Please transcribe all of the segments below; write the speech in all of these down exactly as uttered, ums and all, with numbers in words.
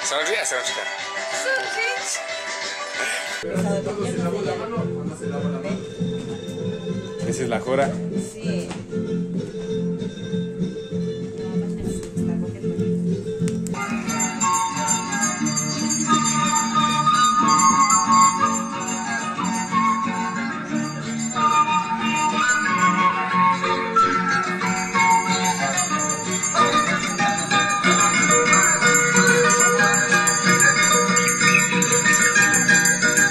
Sonríe, sonríe. Esa es la jora. Sí.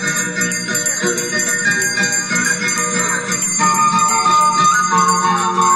Thank you.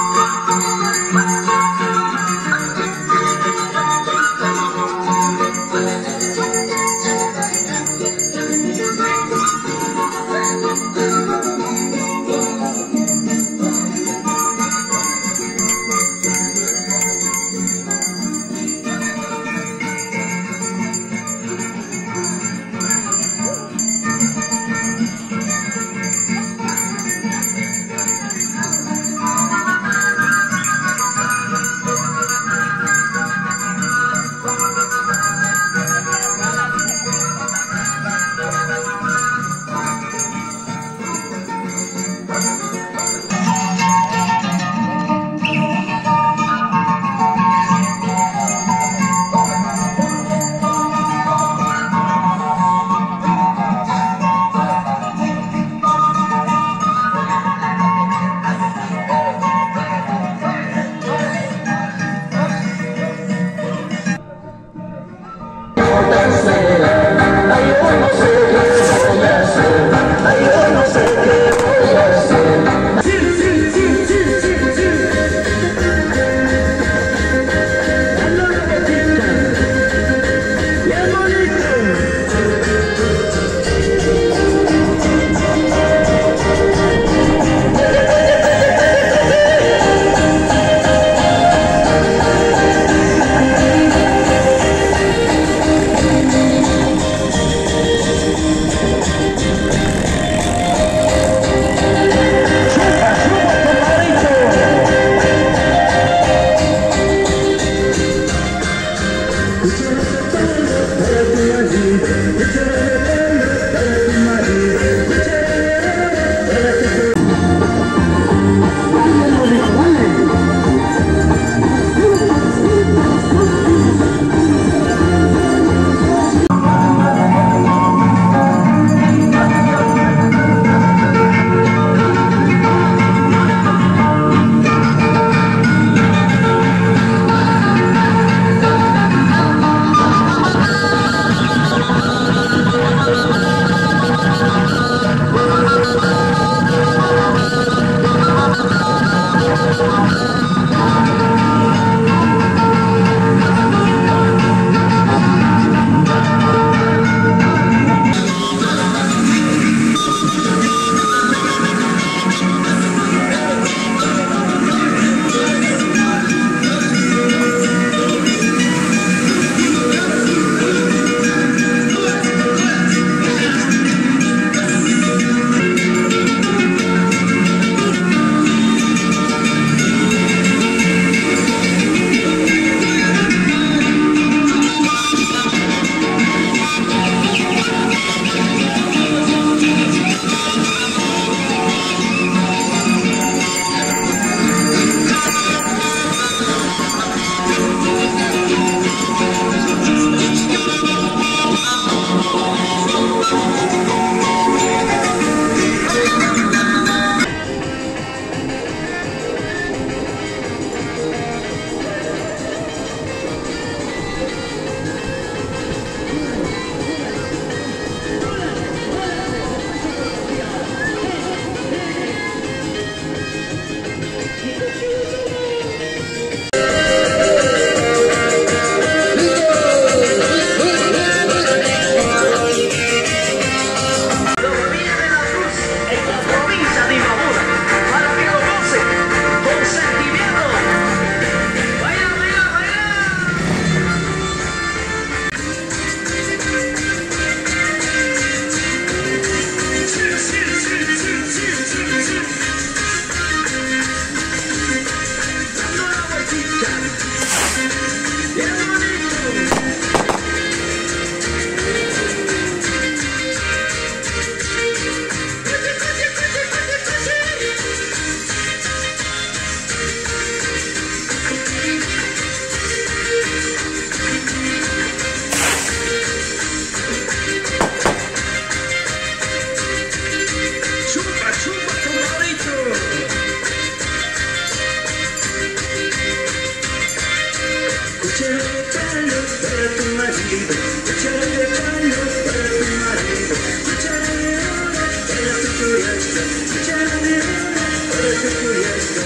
esta, cuchara de oro para tu fiesta.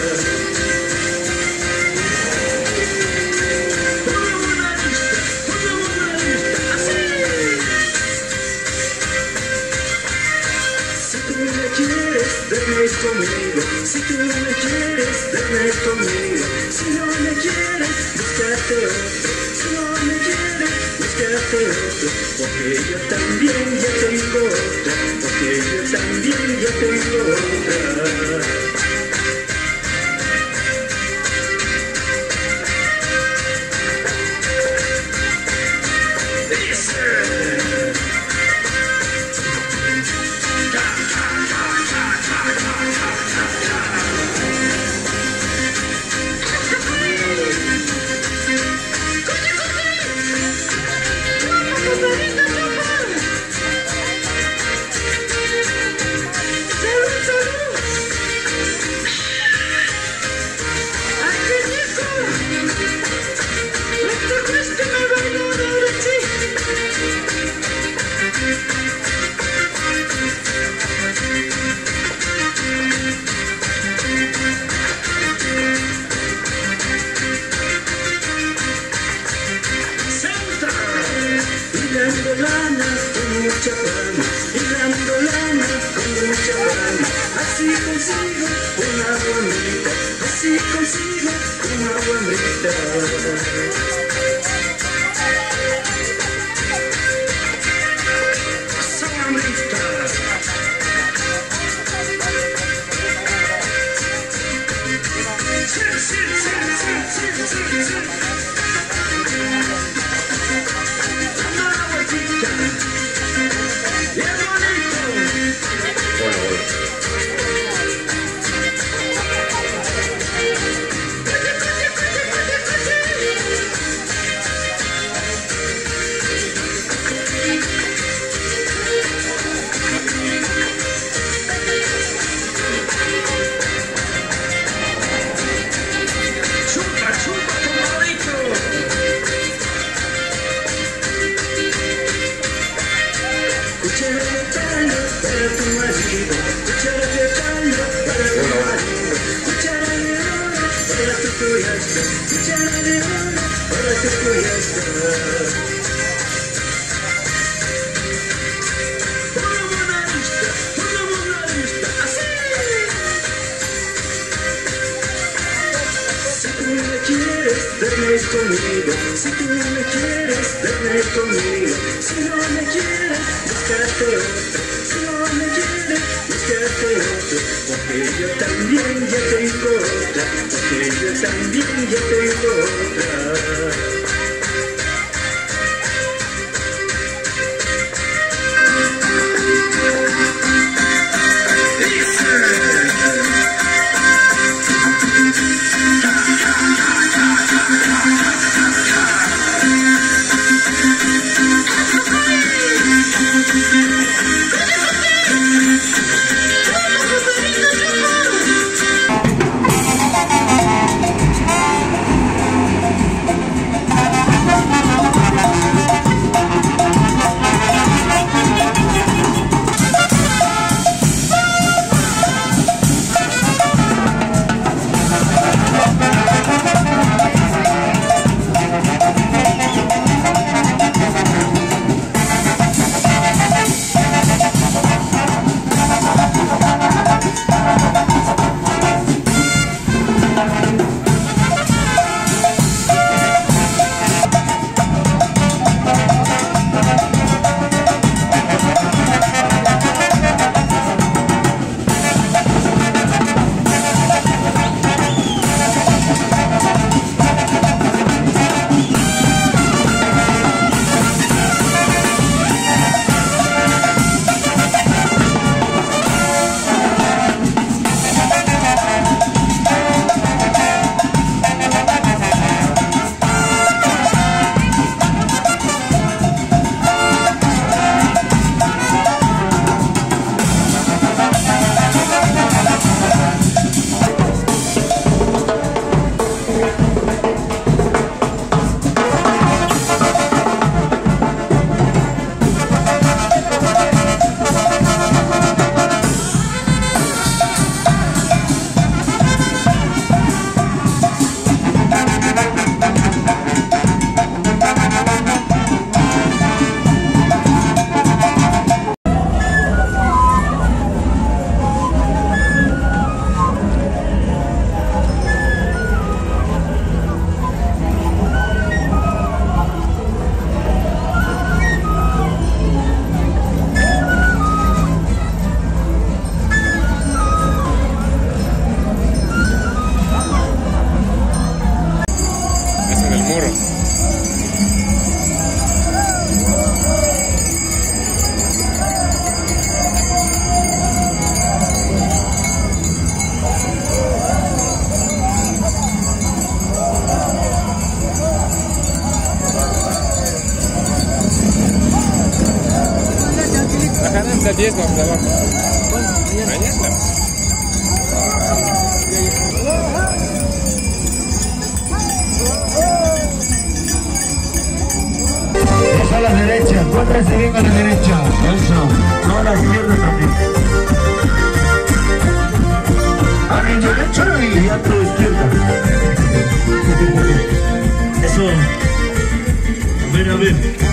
Pongamos la lista, pongamos la lista, así. Si tú me quieres, ven conmigo. Si tú me quieres, ven conmigo. Si no me quieres, búscate otro. Si no me quieres, búscate otro. Porque yo también ya tengo otra. Porque yo también ya tengo otra. Hilando lana con mucha fama, hilando lana con mucha fama. Así consigo una guamita, así consigo una guamita. Cuchara de palo para tu marido, cuchara de palo para tu marido, cuchara de oro para tu fiesta, cuchara de oro para tu fiesta. Pongamos la lista, pongamos la lista, así. Si tú me quieres, ven conmigo. Si tú me quieres, ven conmigo. Si no me quieres, búscate otro. Si no me quieres, búscate otro. Porque yo también ya tengo otra. Porque yo también ya tengo otra. diez vamos a abajo. Mañana. Eso a la derecha, cuéntense bien a la derecha. Eso, no a la izquierda también. A mi derecha y a tu izquierda. Eso. A ver, a ver.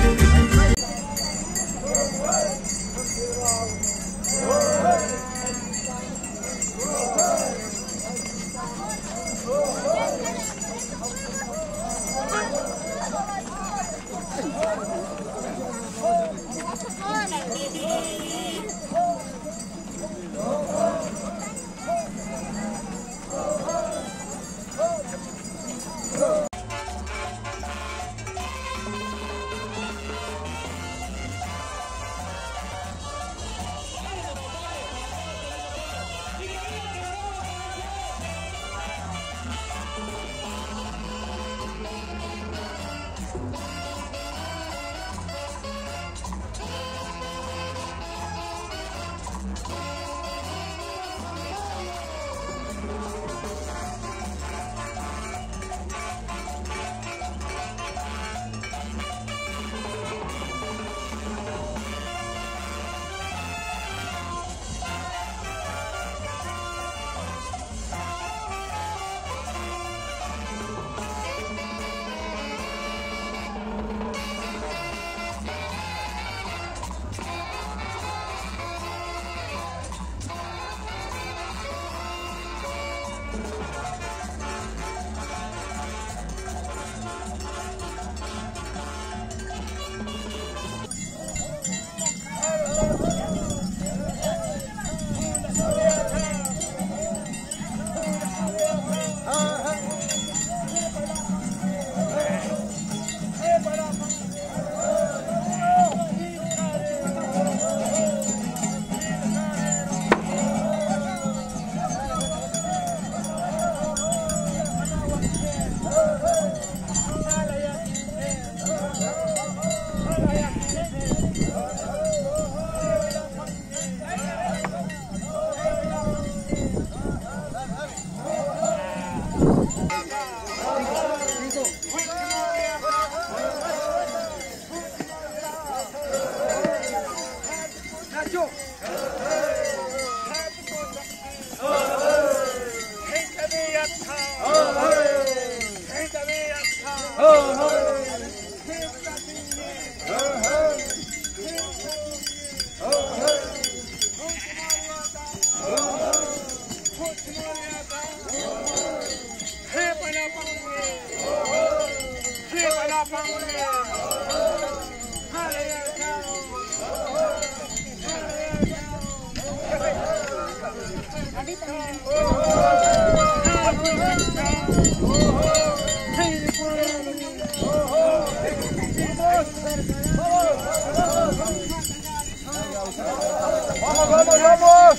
¡Vamos, vamos, vamos!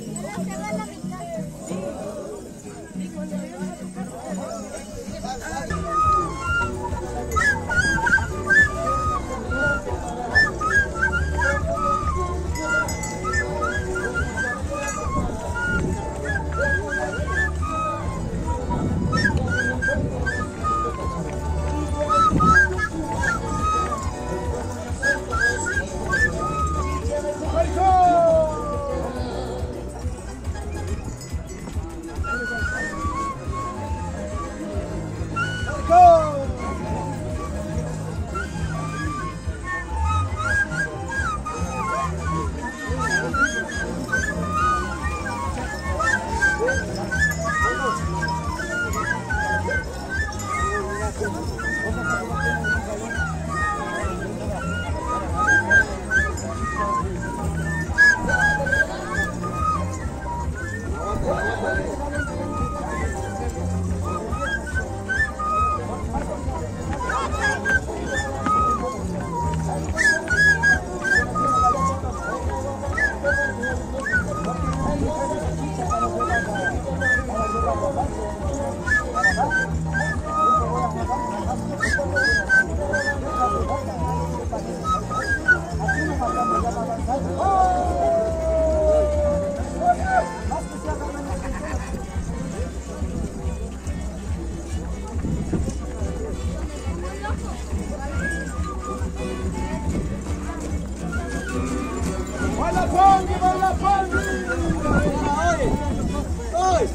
Gracias.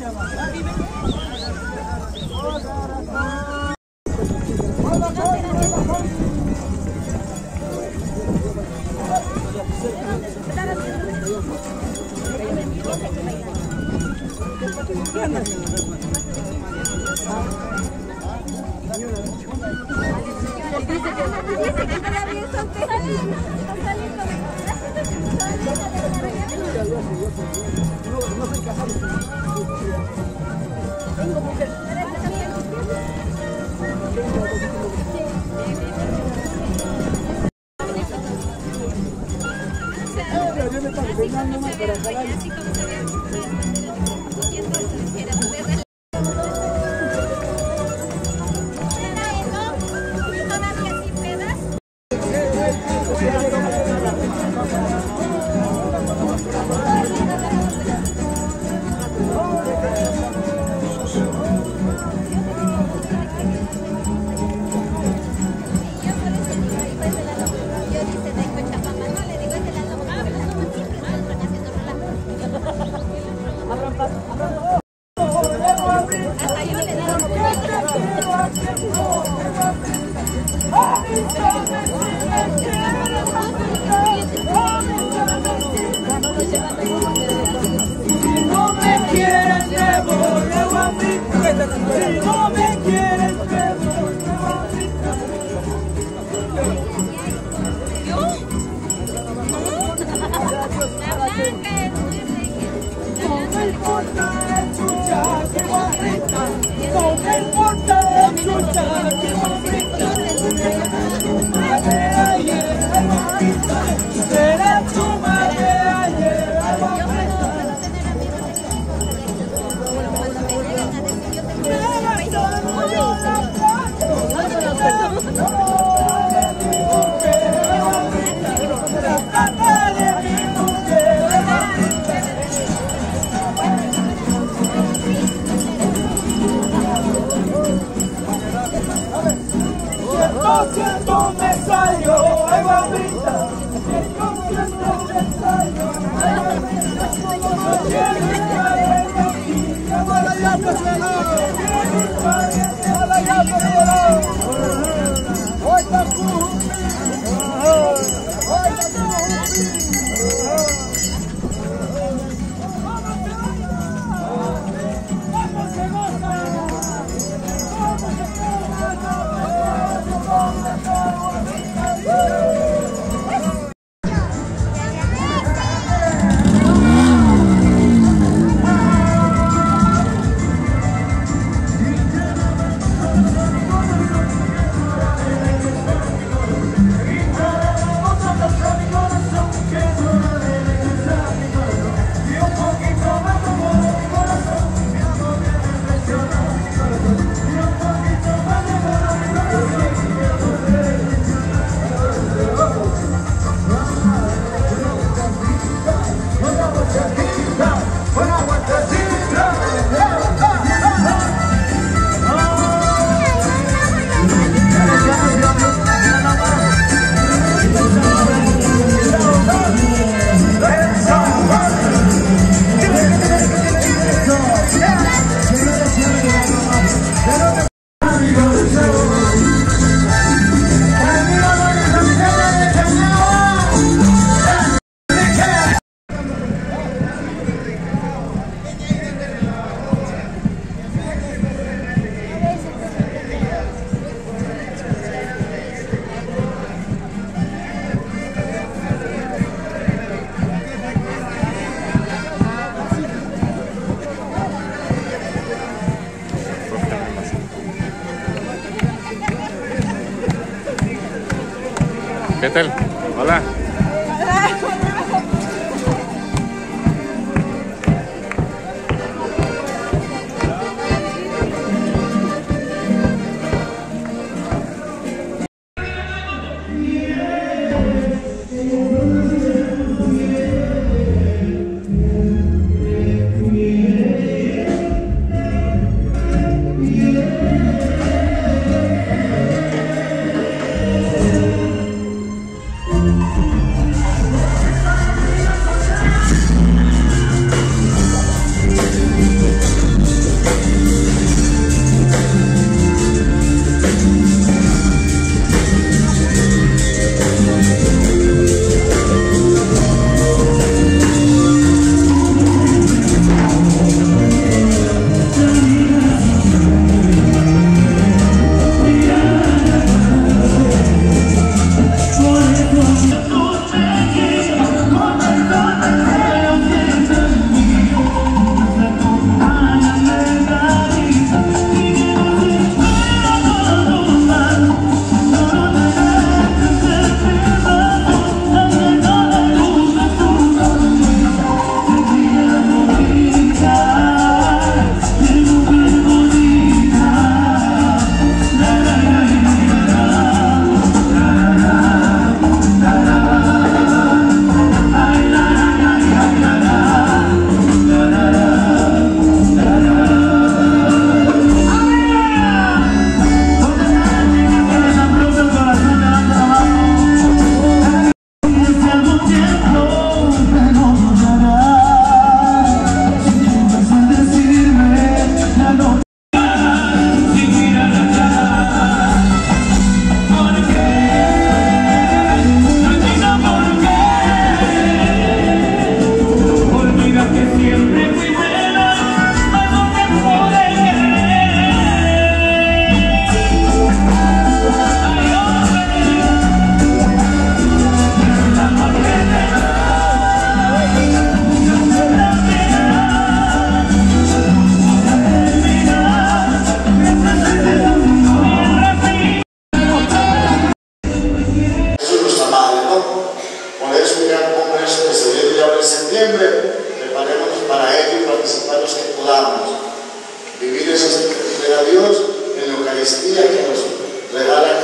¿Qué tal? Hola. Thank you.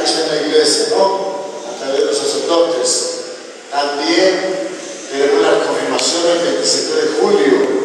tradición de la iglesia, ¿no? A través de los sacerdotes. También tenemos la confirmación del veintisiete de julio.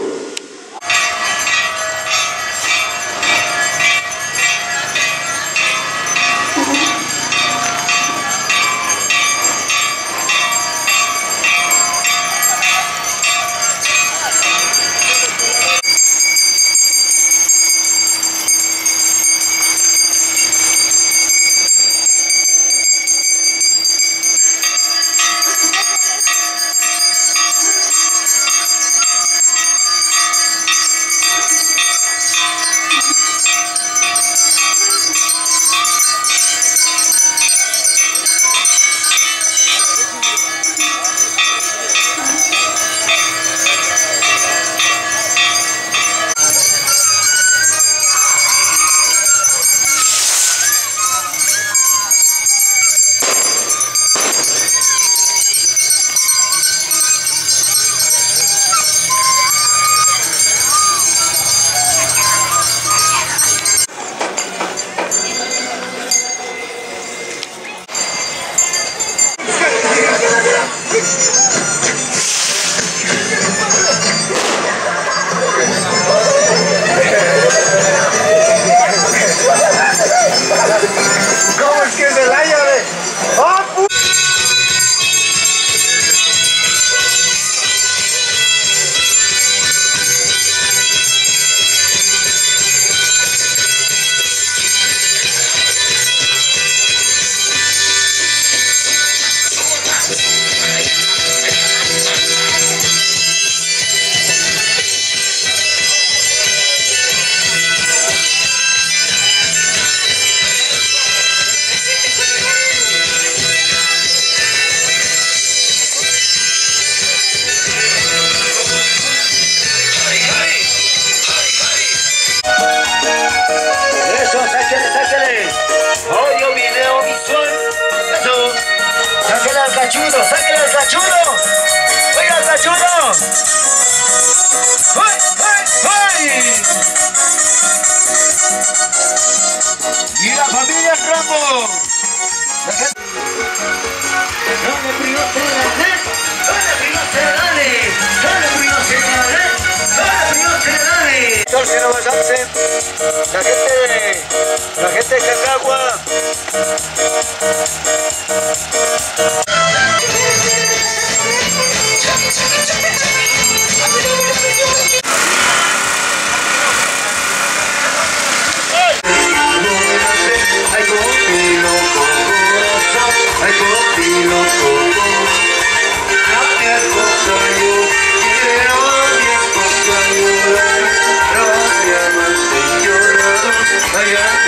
¿Cómo es que se la llave? ¡Ah, pu... Eso, sáquele, sáquele. Audio, video, visual. Eso. Sáquele al cachudo, sáquele al cachudo. Oiga al cachudo. ¡Ay, ay, ay! Y la familia Rambo. La gente... Dale, primo, se dale. Dale, primo, se dale. Dale, primo, se dale. Dale, primo, se dale. Entonces no vas a hacer. La gente, la gente de Cacagua. Ay, contigo con corazón, ay, contigo con a mi esposa yo quiero a mi esposa llorar, no se llama Señor, allá.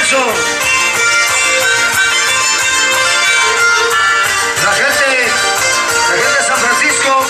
eso. La gente, la gente de San Francisco.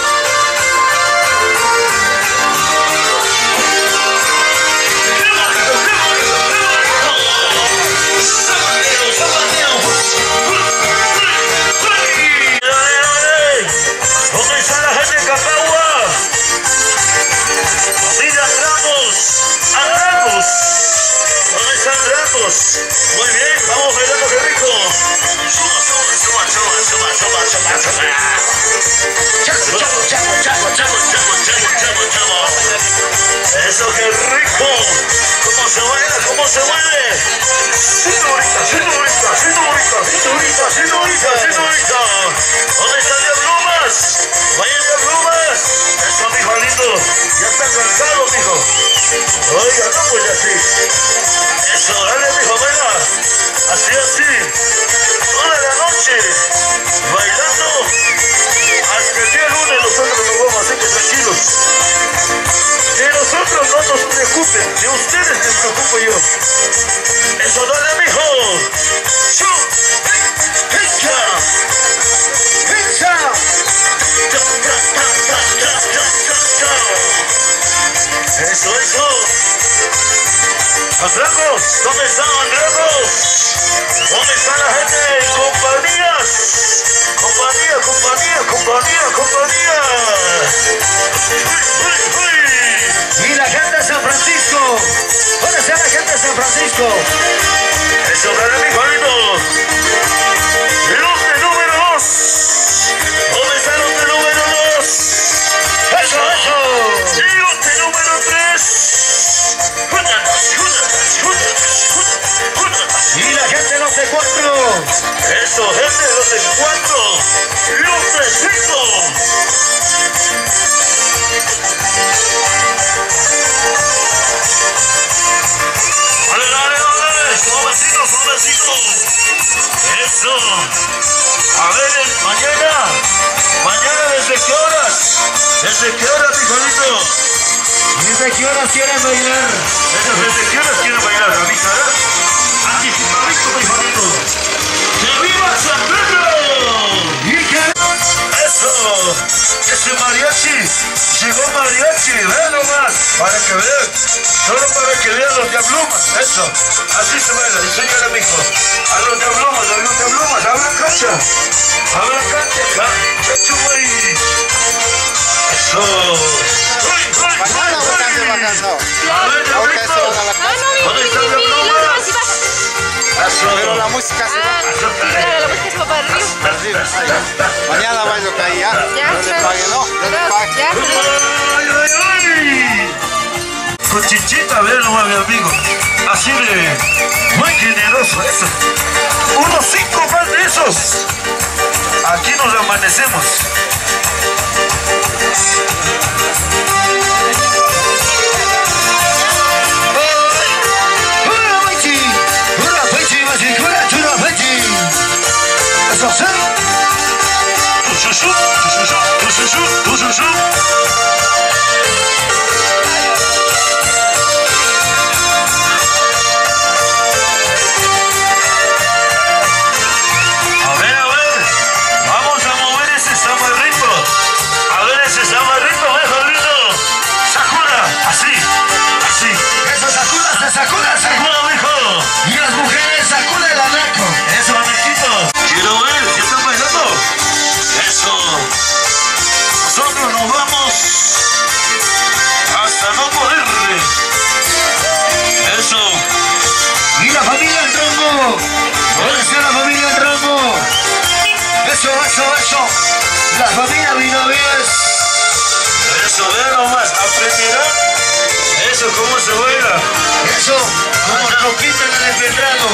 ¿Dónde está la gente de Capagua? Familia Ramos, Ramos. ¿Dónde están Ramos? Muy bien, vamos bailando, qué rico. Suba, suba, suba, suba, suba, suba, suba, suba. Chavo, chavo, chavo, chavo, chavo, chavo, chavo, chavo, chavo. Eso, qué rico. ¿Cómo se baila? ¿Cómo se mueve? Señorita, señorita, señorita, señorita, señorita, señorita. ¿Dónde están las plumas? Vayan las plumas. Eso, mijo lindo. Ya está cansado, mijo. Oiga, no, pues así. Eso, dale, mijo, baila. Así, así. Toda la noche. Bailando. Hasta el día lunes nosotros nos vamos, así que tranquilos. De nosotros no nos preocupen. De ustedes les preocupo yo. Eso, dale, mijo. Chu. Hincha. Hincha. Eso, eso. Andragos, ¿dónde están Andragos? ¿Dónde está la gente? Compañías. Compañía, compañía, compañía, compañía. Uy, uy, uy. Y la gente de San Francisco. ¿Dónde está la gente de San Francisco? Eso, dale, mi Juanito. Lote número dos. ¿Dónde está el lote número dos? Eso, eso. Y lote número tres. Y la gente lote cuatro. Eso, gente lote cuatro. Lote cinco. Dale, dale, dale. Suavecito, suavecito. Eso. A ver, mañana. Mañana, ¿desde qué horas? ¿Desde qué horas, mi Juanito? ¿Desde qué horas quieren bailar? ¿Desde qué horas quieren bailar, amiga? Anticipadito, mi Juanito. ¡Que viva San Pedro! ¡Y que... ¡Eso! Ese mariachi. Llegó mariachi. Vean nomás. Para que vean. Solo para que vean los diablumas. Eso. Así se baila. Enséñale, mijo. A los diablumas, a los diablumas. Habla cancha. Habla cancha. Chachumay. Eso. Mañana voy a hacer vacación. A ver, Ahorita se van a la casa. ¿Dónde está la pluma? Pero la música se va Claro, la música se va para arriba. para arriba. Ahí. Mañana bailo que ahí ya. Ya, No le ya. pague, no. No le pague. Ya, ¡Ay, ay, ay! Con chichita, vean nomás, mi amigo. Así de... muy generoso eso. Unos cinco más de esos. Aquí nos amanecemos. Eso sí. Tu chuchu, tu chuchu, tu chuchu, tu chuchu. A ver, a ver. Vamos a mover ese zamarrito. A ver ese zamarrito, mejor lindo. Sakura, así, así. Eso, Sakura, se Sakura, Sakura, mijo. Y las mujeres, Sakura el anaco. Eso, amiguito. Quiero ver, ¿qué están bailando? Eso. Nosotros nos vamos hasta no poder. Eso. Y la familia El Trombo. ¿Dónde está la familia El Trombo? Eso, eso, eso. La familia Vinovías. Eso, vean nomás. Aprenderán. Eso, cómo se baila. Eso, como nos quitan el empedrado.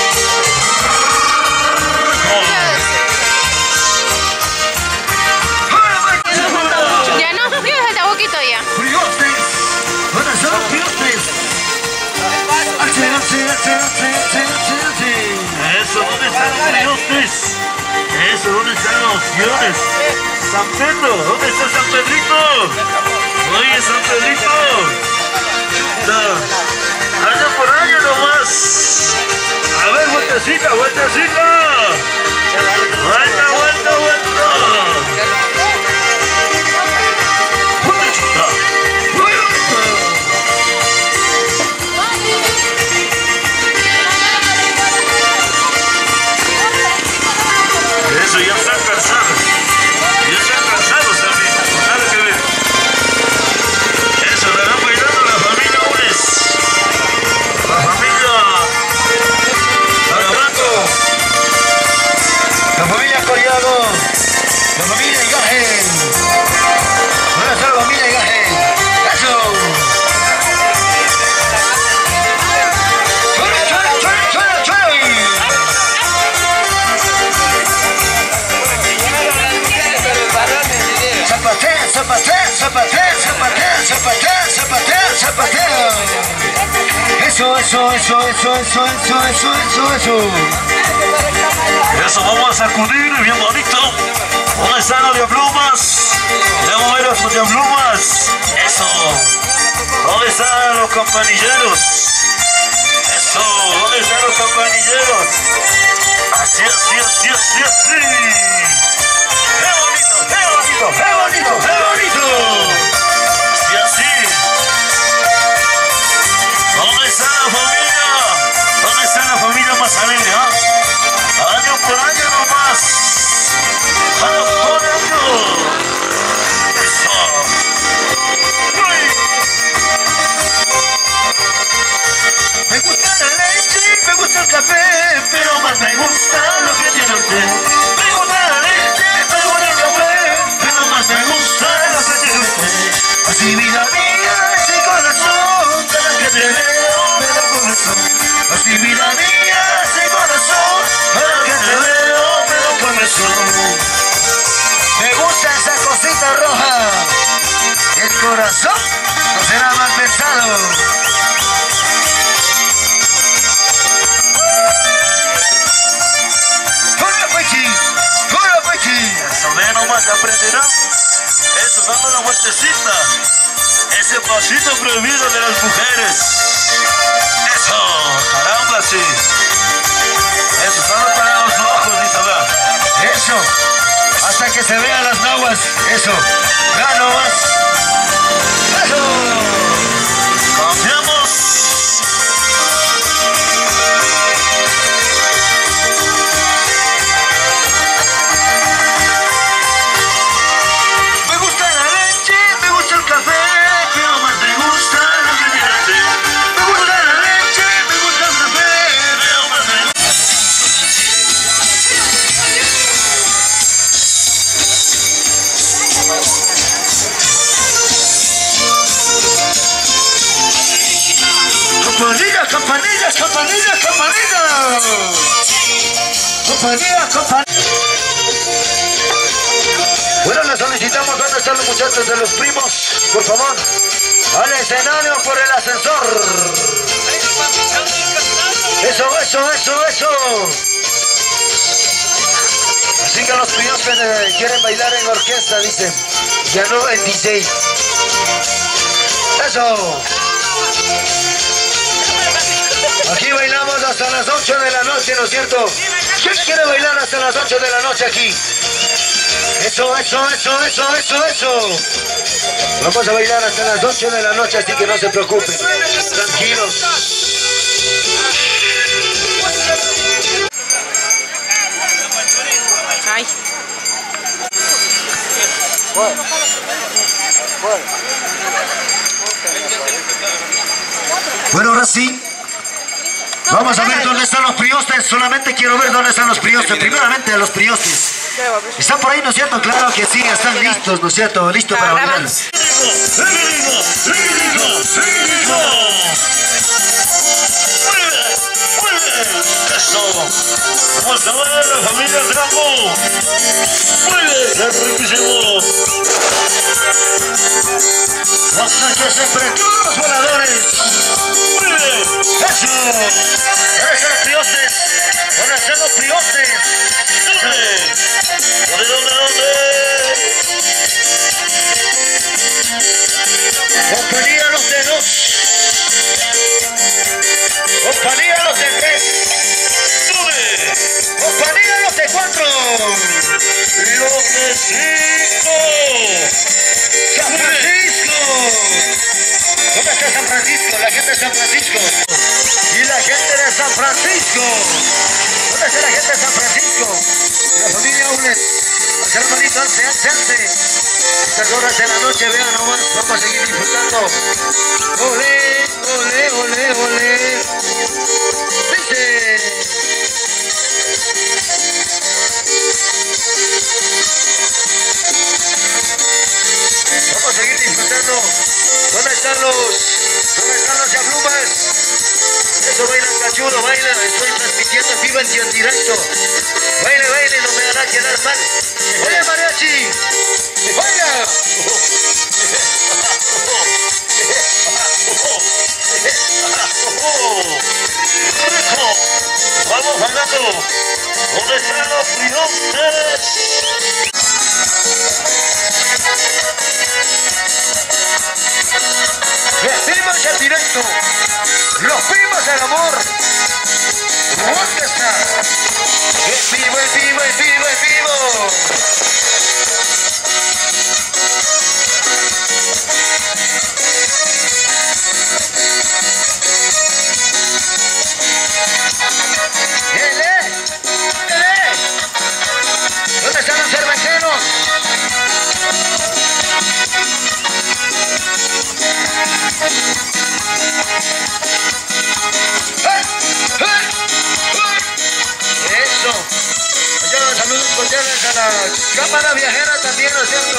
ya no, mira, falta poquito ya. Friostes. ¿Dónde están los friostes? Hace, hace, hace, hace, hace, hace. Eso, ¿dónde están los friostes? Eso, ¿dónde están los guiones? San Pedro, ¿dónde está San Pedrito? Oye, San Pedrito. Chuta. Anda por allá nomás. Eso, eso, eso, eso, eso, eso, eso, eso. Eso, vamos a sacudir bien bonito. ¿Dónde están los diablumas? Vamos a ver a los diablumas. Eso. ¿Dónde están los campanilleros? Eso. ¿Dónde están los campanilleros? Así, así, así, así, así. ¡Qué bonito, qué bonito, qué bonito, qué bonito! Así, así. ¿Dónde está la familia? ¿Dónde está la familia más alegre, ah? Año por año nomás. Año por año. Eso. Uy. Me gusta la leche, me gusta el café, pero más me gusta lo que tiene usted. Me gusta la leche, me gusta el café, pero más me gusta lo que tiene usted. Así vida mía, ese corazón, cada que te veo me da corazón. Así vida mía, ese corazón, cada que te veo me da corazón. Me gusta esa cosita roja, el corazón no será mal pensado. Eso, ve nomás, aprenderá. Eso, dando la vueltecita. Ese pasito prohibido de las mujeres. Eso, caramba, sí. Eso, solo para los ojos, Isabel. Eso, hasta que se vean las naguas. Eso, ya nomás. Eso, cambiamos. Campanilla, campanilla, campanilla, campanilla. Campanilla, campanilla. Bueno, le solicitamos dónde están los muchachos de los primos, por favor. Al escenario por el ascensor. Eso, eso, eso, eso. Así que los primos que eh, quieren bailar en orquesta, dicen. Ya no en D J. Eso. Aquí bailamos hasta las ocho de la noche, ¿no es cierto? ¿Quién quiere bailar hasta las ocho de la noche aquí? Eso, eso, eso, eso, eso, eso. Vamos a bailar hasta las ocho de la noche, así que no se preocupen. Tranquilos. Ay. Bueno, ahora sí. Vamos a ver dónde están los priostes. Solamente quiero ver dónde están los priostes. Primeramente a los priostes. ¿Están por ahí, no es cierto? Claro que sí, están listos, ¿no es cierto? Listos para bailar. Eso. Vamos a ver la familia Rambo. Muy bien, es riquísimo. Hasta que se prenden los voladores. Muy bien, eso. ¿Dónde están los priostes? ¿Dónde están los priostes? ¿Dónde? ¿Dónde, dónde, dónde? Compañía los de dos. Compañía los de tres. ¿Dónde? Compañía los de cuatro. Los de cinco. San Francisco. ¿Dónde está San Francisco? La gente de San Francisco. Y la gente de San Francisco. ¿Dónde está la gente de San Francisco? La familia Ules. Hacer hermanito, alce, alce, alce. Estas horas de la noche, vean nomás, vamos a seguir disfrutando. Olé, olé, olé, olé. Dice. Vamos a seguir disfrutando. ¿Dónde están los, dónde están los diablumas? Eso baila cachudo, baila, estoy transmitiendo en vivo en directo. Baile, baile, no me hará quedar mal. Oye, mariachi, baila. Venimos en directo. Los primos del amor. ¿Dónde está? ¡Es vivo, es vivo, es vivo, es vivo! ¡Ele! ¡Ele! ¿Dónde están los cerveceros? Eso. Yo saludos cordiales a la cámara viajera también haciendo.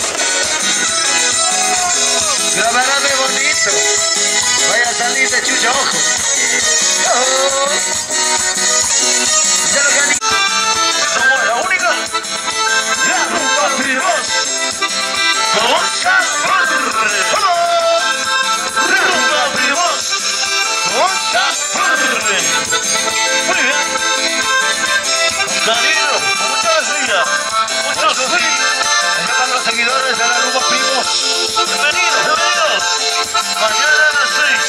Grabará de bonito. Vaya a salir de chucha ojo. Oh. Ya lo gané. Somos la única. La rumba Tribos. Con sabor. Rumba Tribos. Con sabor. Muy bien. Cariño, mucha alegría, mucho sufrir. Allá para los seguidores de la Rumba Primos. Bienvenidos, bienvenidos. Mañana a las seis.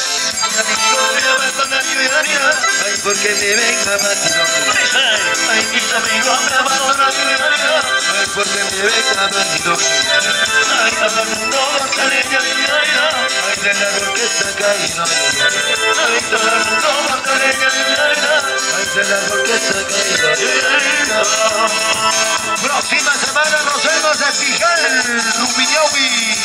Ay, porque me venga batido. Ay, mis amigos me abandonan mi vida. Ay, porque me venga batido. Ay, abandonó la caleña y aira. Ay, de la orquesta caída. Ay, abandonó la caleña y aira. Ay, de la orquesta caída. Próxima semana nos vemos en Fijal, Rumiñahui.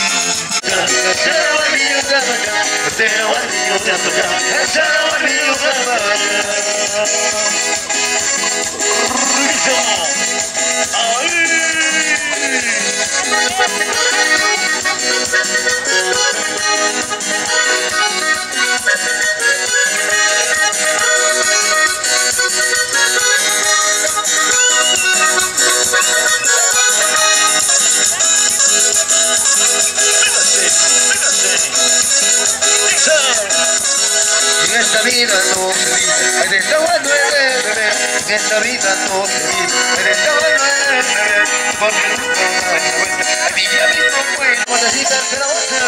En esta vida no se vive, en esta bueno es beber, en esta vida no se vive, en esta bueno es beber, porque nunca hay vuelta, a mi ya mismo fue, necesitan ser la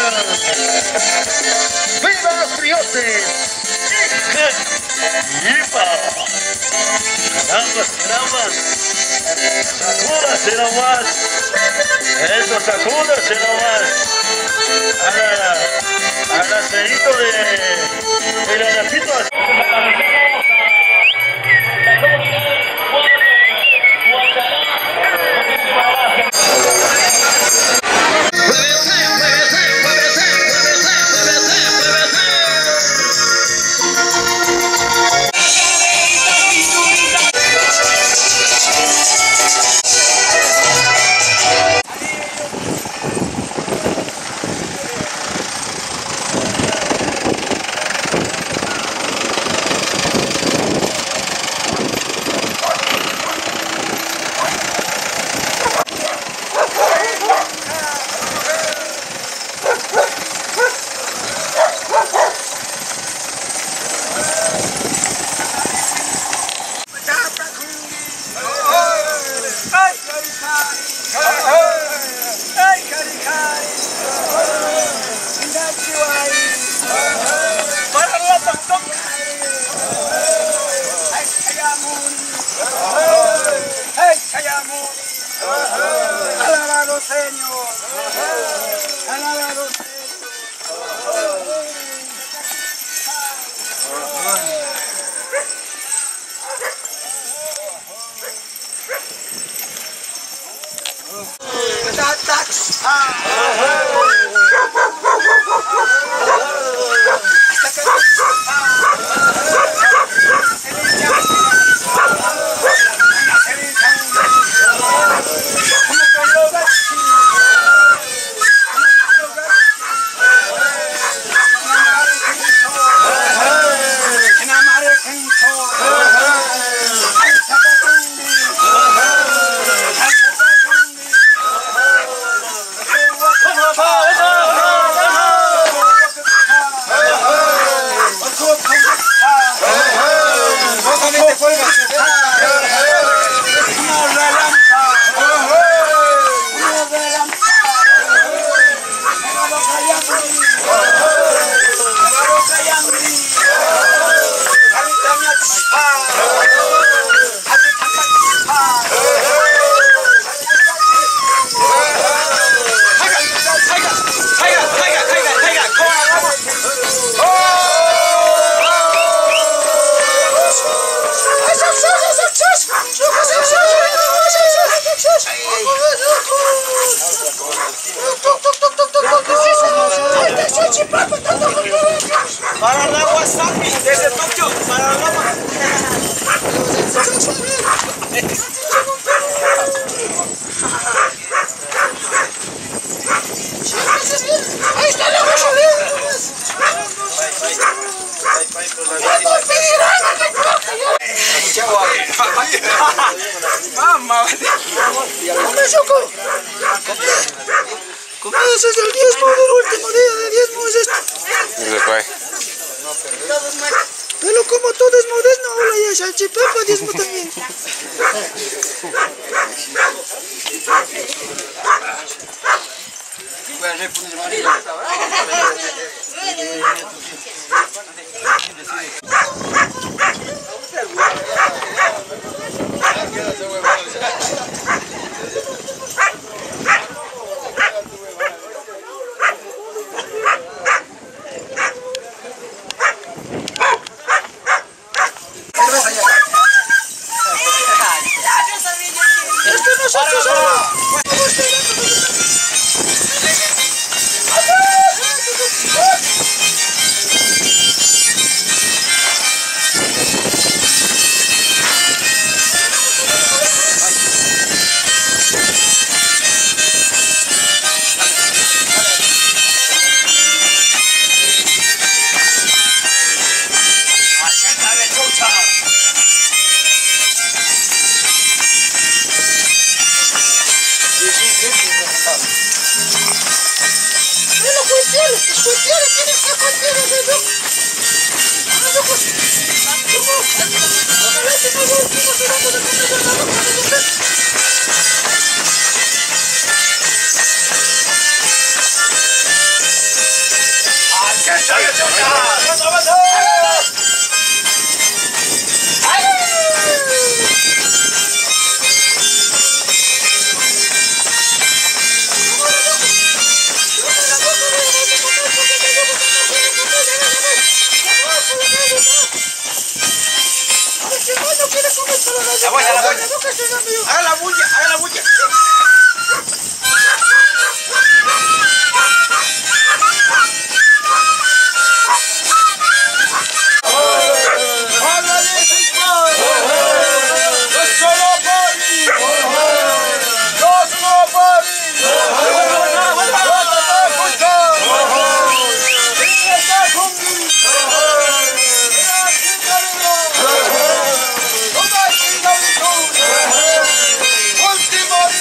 vuelta. ¡Viva los friotes! ¡Yipa! ¡Caramba, caramba! ¡Sacúdase nomás! ¡Eso, sacúdase nomás! ¡A la cerito de... el aracito! salchipapa, tanto para la wasabi, desde Tokio, para la ahí está la gasolina. Mamá, come Choco. Come, ese es el diezmo del último día de diezmo, es esto. Y se fue. Pero como todo es moderno, ahora ya salchipapa, diezmo también. Haga la bulla, haga la bulla. Último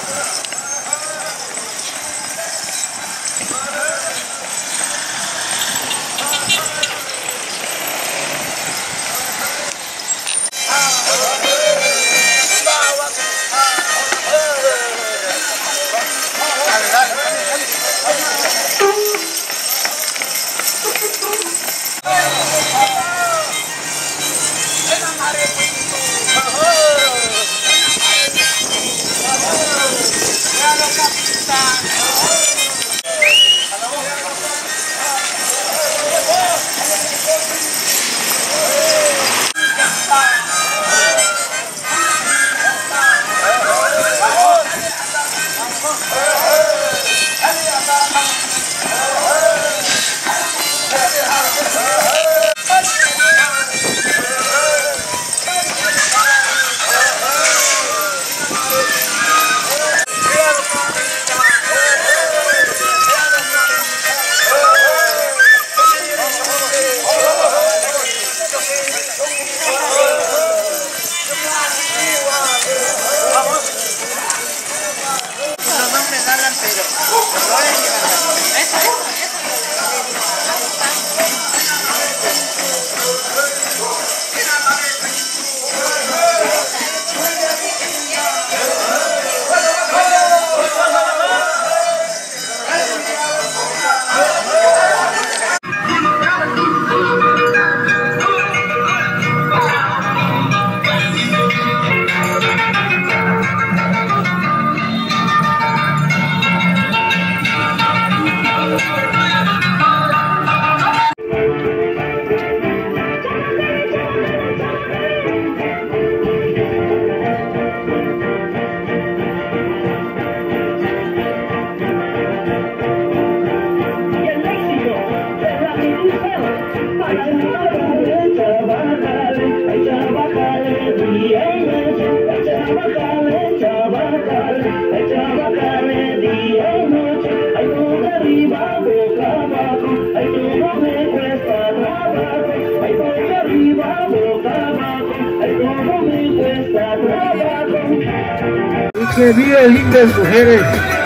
Que viva lindas mujeres,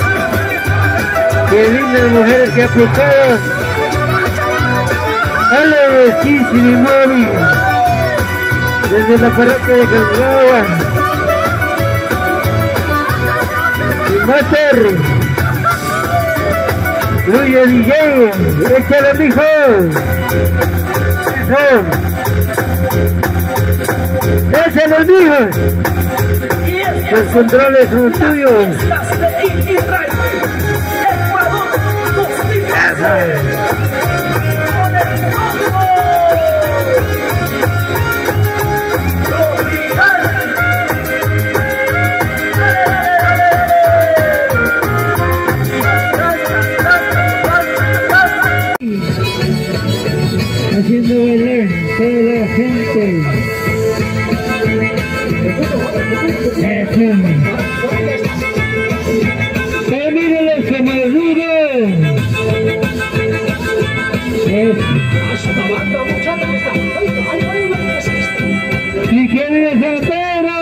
que lindas mujeres que aplicaron a la vecina Sirimori desde la parroquia de Calgagua y Mater, Luya D J, échale mijo, eso, échale mijo. Los controles son tuyos. Ya sabes. Haciendo bailar toda la gente. ¡Eh, miren los camarudos! ¡Si quieren saltero!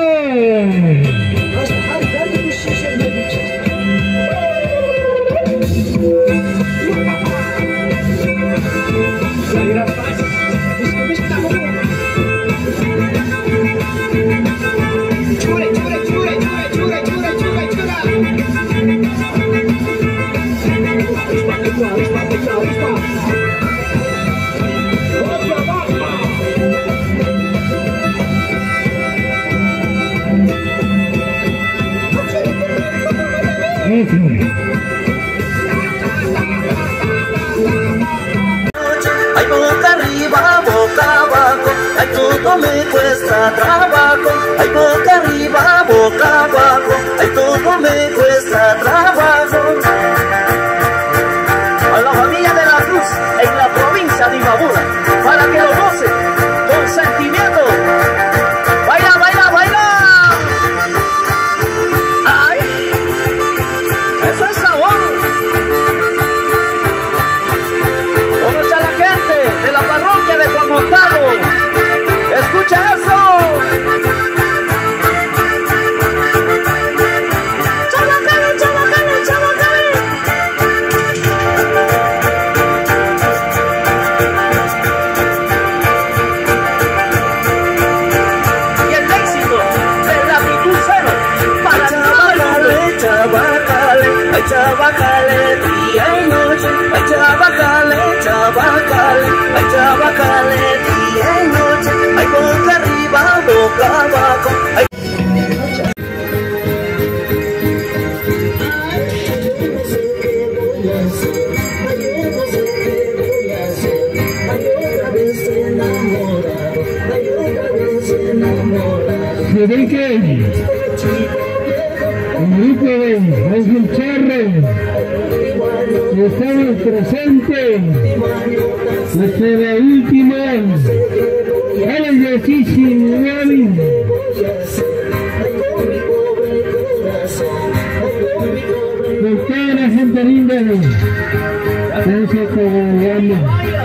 Ay, boca arriba, boca abajo, ay, todo me cuesta trabajo. Ay, boca arriba, boca abajo, ay, todo me cuesta trabajo. A la familia de la Cruz, en la provincia de Imbabura, para que lo goce con sentimiento. Baila, baila, baila. Ay, eso es sabor. Conoce a la gente de la parroquia de Juan Montalvo. Escucha eso. ¡Chalaca! ay chabacale, día y noche, ay chabacale, chabacale, ay chabacale, día y noche, ay boca arriba, boca abajo, ay. Se ve que el grupo de Ángel Charre estamos presentes hasta la última al ejercicio móvil con toda la gente linda de Danza Cogollana.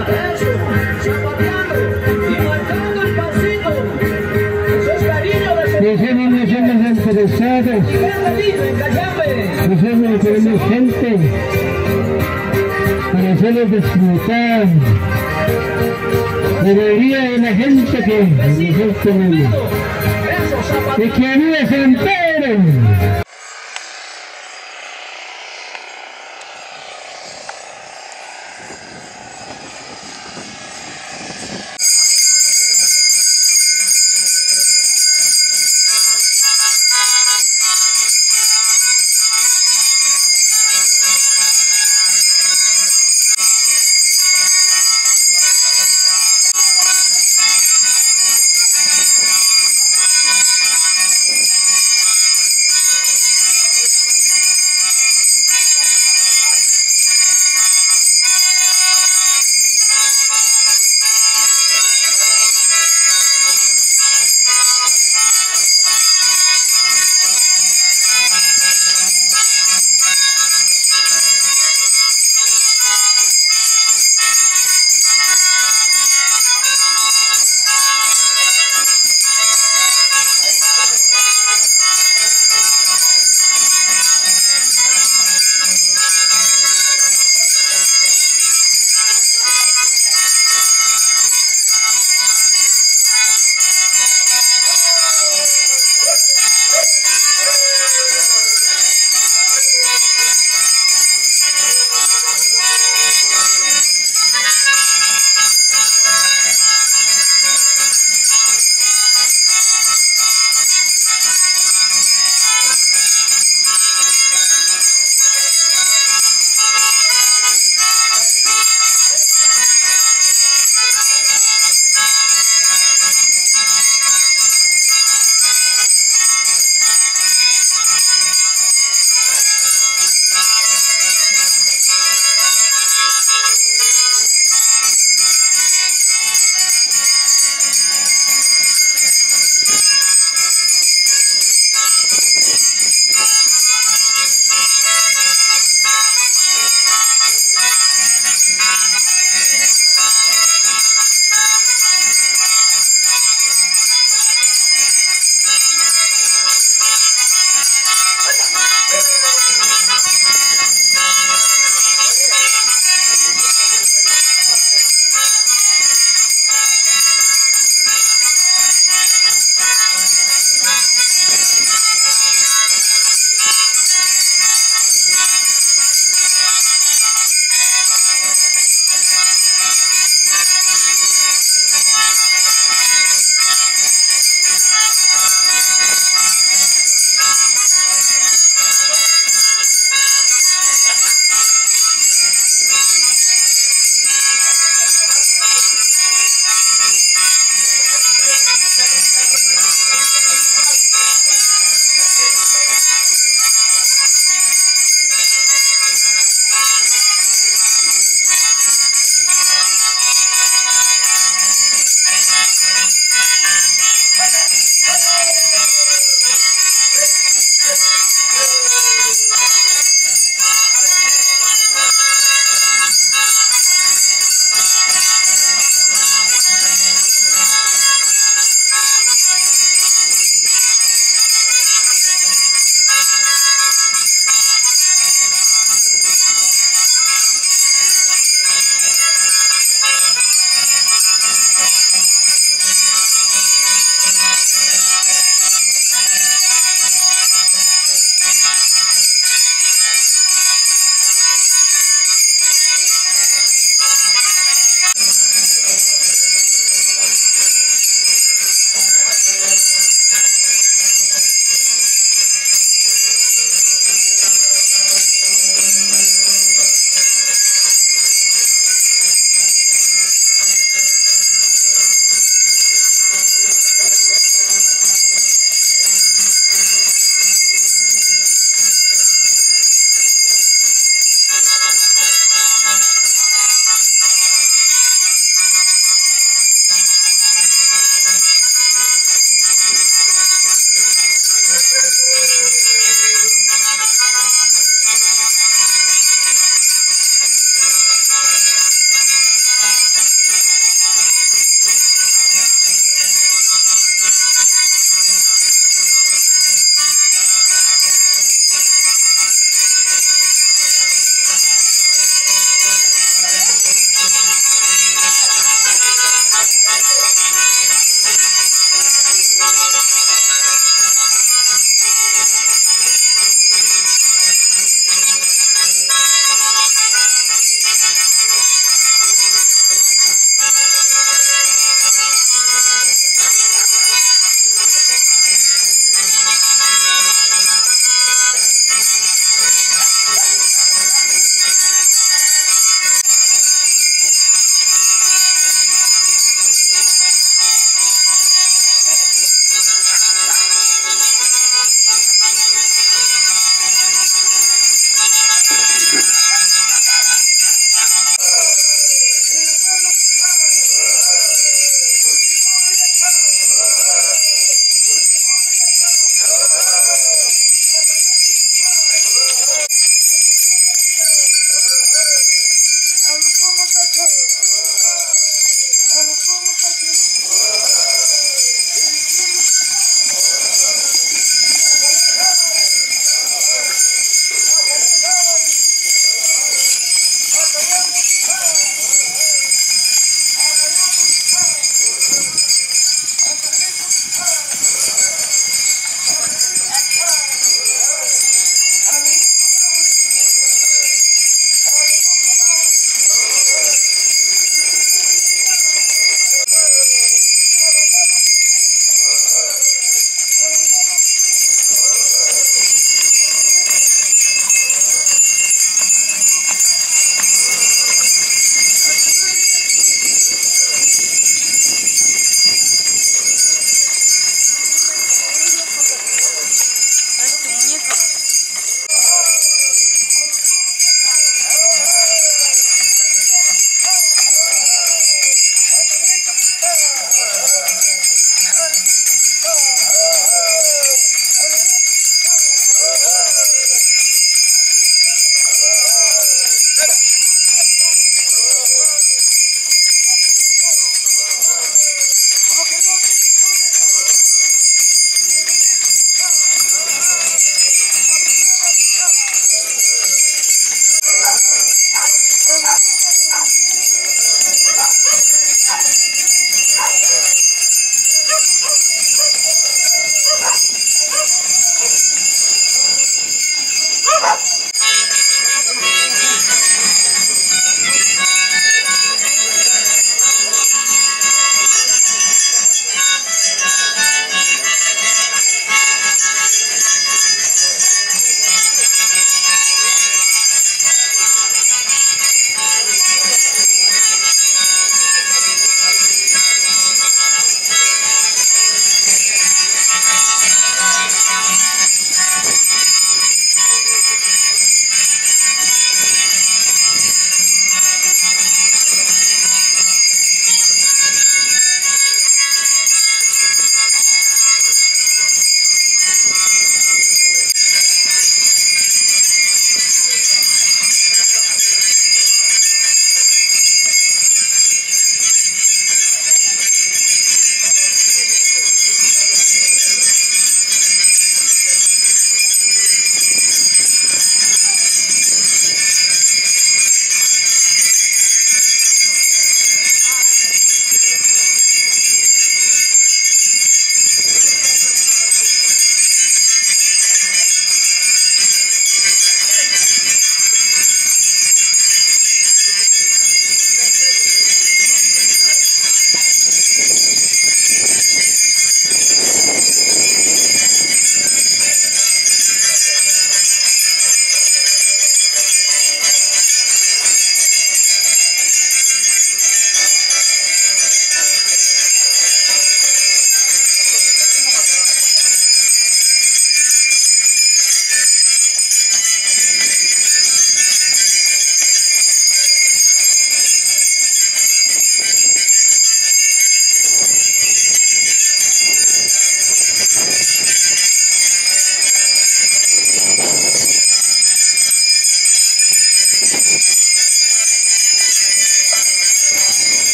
Nosotros no somos interesados, nosotros queremos gente para hacerlos disfrutar de la vida de la gente que nosotros tenemos. ¡Y que viva San Pedro!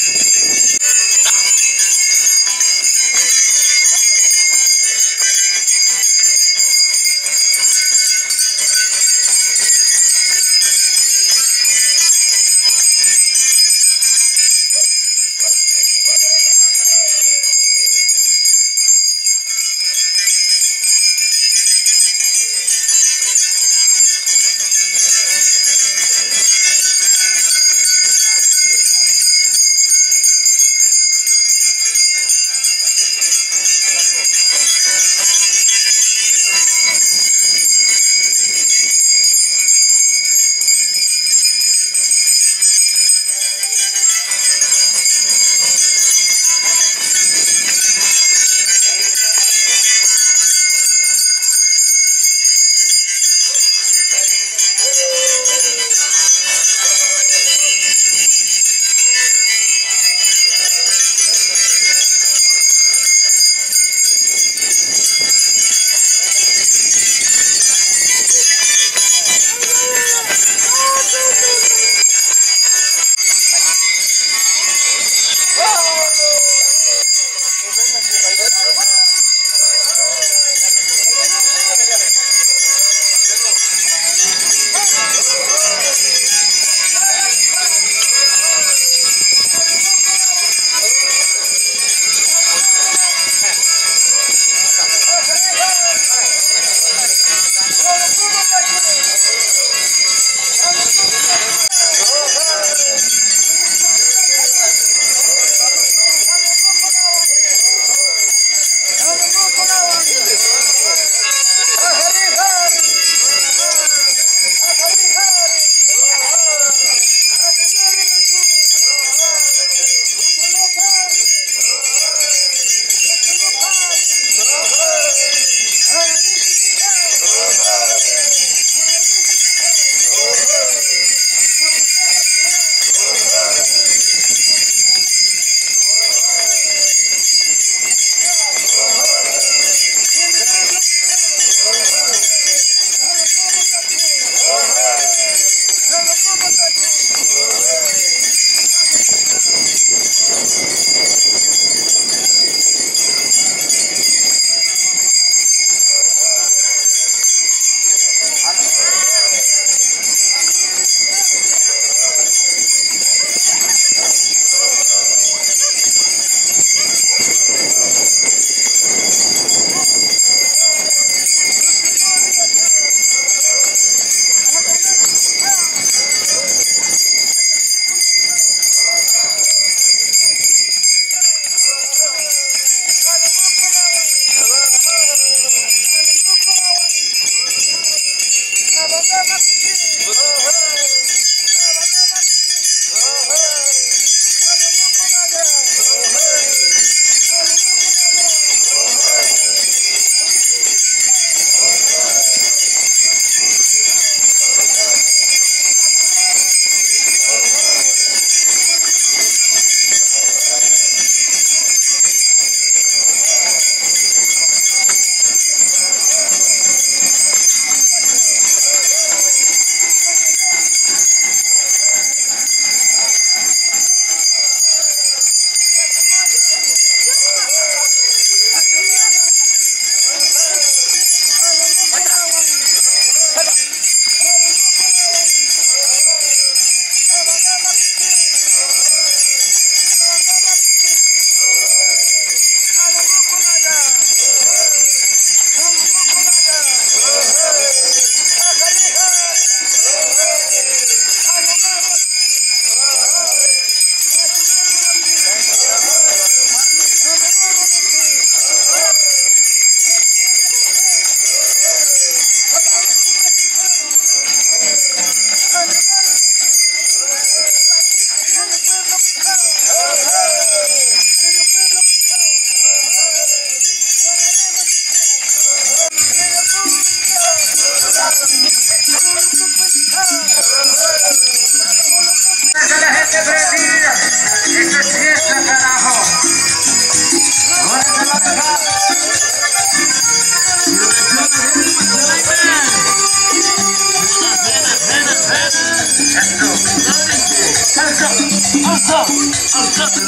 Also, also,